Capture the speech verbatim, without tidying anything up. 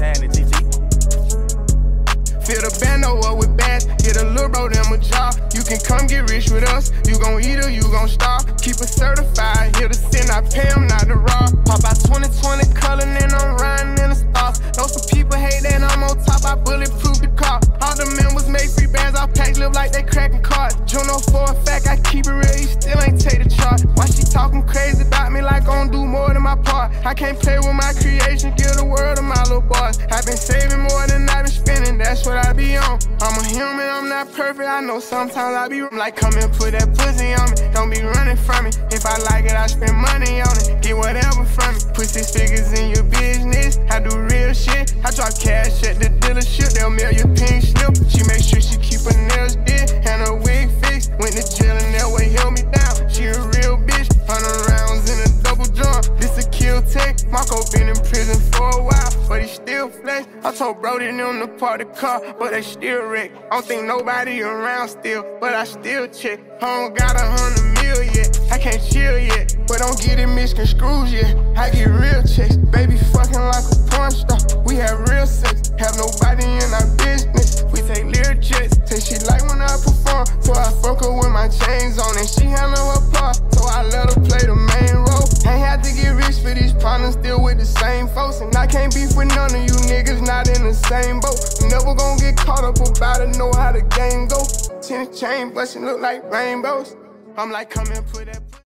happening, T T? Fill the bando up with bags, get a little bro them a job. You can come get rich with us, you gon' eat or you gon' starve. Keep it certified, here to sin, I pay them not to rob. Pop out twenty twenty color, and I'm riding in the stars. Know some people hate that I'm on top, I bulletproof the car. All the members make free bands, all packs live like they cracking cards. Juno for a fact, I keep it real, he still ain't take the charge. Why she talking crazy about me like I don't do more than my part? I can't play with my creation, give the world to my little boys. I've been saving more than I've been spending, that's what I be on. I'm a human, I'm not perfect, I know sometimes I be like, come and put that pussy on me, don't be running from me. If I like it, I spend money on it, get whatever from me. Put six figures in your business, I do real shit. I drop cash at the dealership, they'll mail your pink slip. She make sure she keep her nails did and her wig fixed. Went to jail and that way held me down. She a real bitch, hundred rounds in a double drum. This a kill tech. Marco been in prison for a while, but he still flex. I told Brody them to park the car, but they still wreck. I don't think nobody around still, but I still check. I don't got a hundred mil yet, I can't chill yet, but don't get it misconstrued yet. I get real checks, baby fucking like a porn star. We have real sex, have nobody in our business. We take lyric jets, say she like when I perform, so I fuck her with my chains on, and she handle her part, so I let her play the main role. Ain't had to get rich for these problems, still with the same folks, and I can't beef with none of you niggas not in the same boat. Never gonna get caught up about it, know how the game go. Ten chain bustin' look like rainbows. I'm like, come and put that